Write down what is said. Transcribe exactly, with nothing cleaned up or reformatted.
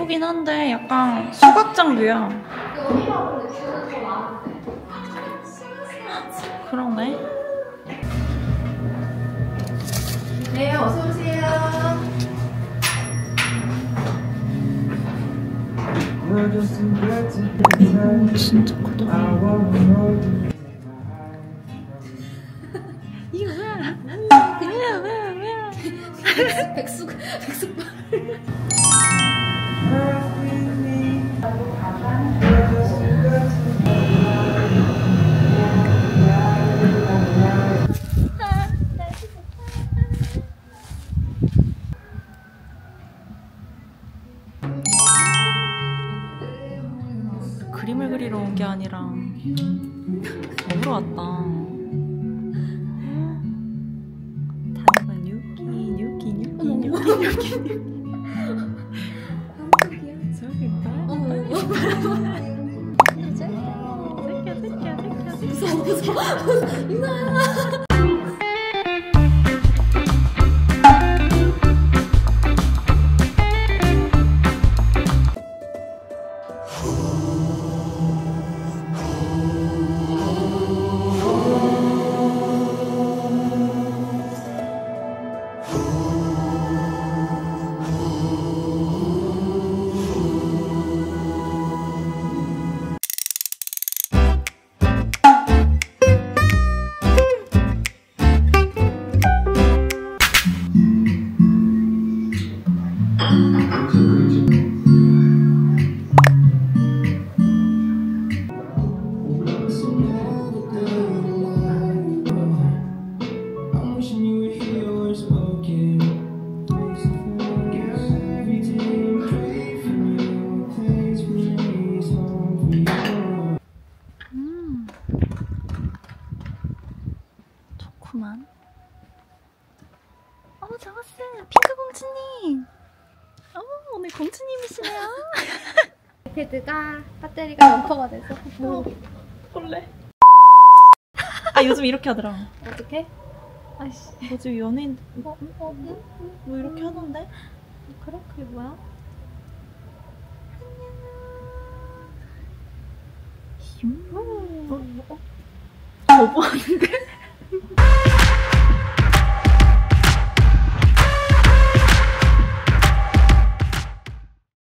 예쁘긴 한데 약간 수각장류야. 여기가 근데 뷰는 더 많은데. 그러네. 네, 어서 오세요. 오, 진짜 크다. 이거 뭐야? 뭐야, 뭐야, 뭐야. 백숙, 백숙. 그림을 그리러 온 게 아니라 먹으러 왔다. 다음은 뉴키, 뉴키, 뉴키, 뉴키, 뉴키, 뉴키. 저기 있다. 새끼야, 새끼야, 새끼야. 무서워, 무서워. 이나야. 좋구만. 어머, 잡았어. 핑크 공주님. 어머, 오늘 공주님이시네요. 아이패드가 배터리가 넘버가 돼서 뭐 볼래? 아, 요즘 이렇게 하더라. 어떻게? 아이씨. 요즘 연예인 어, 어, 응? 뭐 이렇게 하던데? 그래? 그게 뭐야? 슝. 어? 어? 뭐 하는데?